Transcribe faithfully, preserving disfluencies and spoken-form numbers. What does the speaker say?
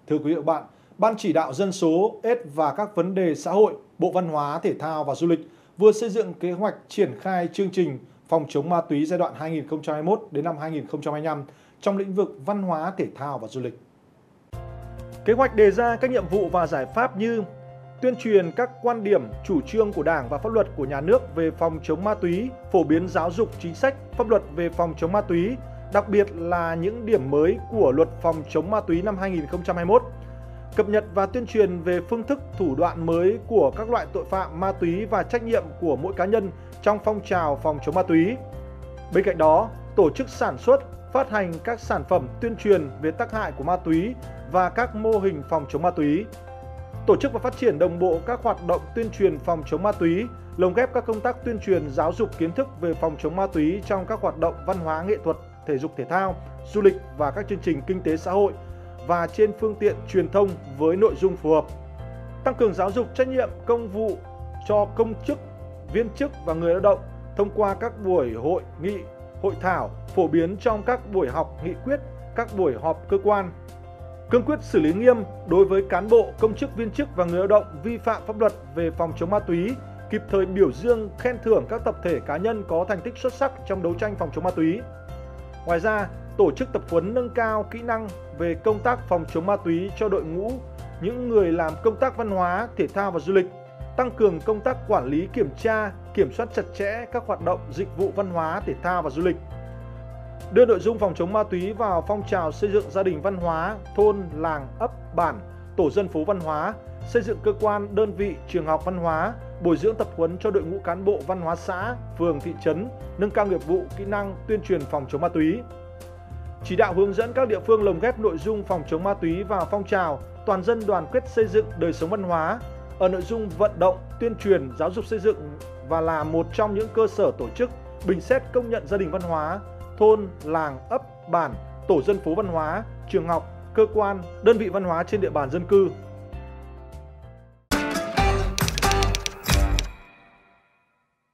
Thưa quý vị và các bạn, Ban chỉ đạo dân số, ét và các vấn đề xã hội, Bộ Văn hóa, Thể thao và Du lịch vừa xây dựng kế hoạch triển khai chương trình phòng chống ma túy giai đoạn hai nghìn không trăm hai mươi mốt đến năm hai nghìn không trăm hai mươi lăm trong lĩnh vực văn hóa, thể thao và du lịch. Kế hoạch đề ra các nhiệm vụ và giải pháp như tuyên truyền các quan điểm, chủ trương của Đảng và pháp luật của nhà nước về phòng chống ma túy, phổ biến giáo dục chính sách, pháp luật về phòng chống ma túy, đặc biệt là những điểm mới của Luật phòng chống ma túy năm hai nghìn không trăm hai mươi mốt, cập nhật và tuyên truyền về phương thức, thủ đoạn mới của các loại tội phạm ma túy và trách nhiệm của mỗi cá nhân trong phong trào phòng chống ma túy. Bên cạnh đó, tổ chức sản xuất, phát hành các sản phẩm tuyên truyền về tác hại của ma túy và các mô hình phòng chống ma túy. Tổ chức và phát triển đồng bộ các hoạt động tuyên truyền phòng chống ma túy, lồng ghép các công tác tuyên truyền giáo dục kiến thức về phòng chống ma túy trong các hoạt động văn hóa nghệ thuật, thể dục thể thao, du lịch và các chương trình kinh tế xã hội và trên phương tiện truyền thông với nội dung phù hợp. Tăng cường giáo dục trách nhiệm công vụ cho công chức, viên chức và người lao động thông qua các buổi hội nghị, hội thảo, phổ biến trong các buổi học nghị quyết, các buổi họp cơ quan. Cương quyết xử lý nghiêm đối với cán bộ, công chức, viên chức và người lao động vi phạm pháp luật về phòng chống ma túy, kịp thời biểu dương, khen thưởng các tập thể cá nhân có thành tích xuất sắc trong đấu tranh phòng chống ma túy. Ngoài ra, tổ chức tập huấn nâng cao kỹ năng về công tác phòng chống ma túy cho đội ngũ những người làm công tác văn hóa, thể thao và du lịch, tăng cường công tác quản lý, kiểm tra, kiểm soát chặt chẽ các hoạt động dịch vụ văn hóa, thể thao và du lịch. Đưa nội dung phòng chống ma túy vào phong trào xây dựng gia đình văn hóa, thôn, làng, ấp, bản, tổ dân phố văn hóa, xây dựng cơ quan, đơn vị, trường học văn hóa, bồi dưỡng tập huấn cho đội ngũ cán bộ văn hóa xã, phường, thị trấn, nâng cao nghiệp vụ, kỹ năng, tuyên truyền phòng chống ma túy. Chỉ đạo hướng dẫn các địa phương lồng ghép nội dung phòng chống ma túy vào phong trào toàn dân đoàn kết xây dựng đời sống văn hóa ở nội dung vận động, tuyên truyền, giáo dục xây dựng và là một trong những cơ sở tổ chức bình xét công nhận gia đình văn hóa, thôn, làng, ấp, bản, tổ dân phố văn hóa, trường học, cơ quan, đơn vị văn hóa trên địa bàn dân cư.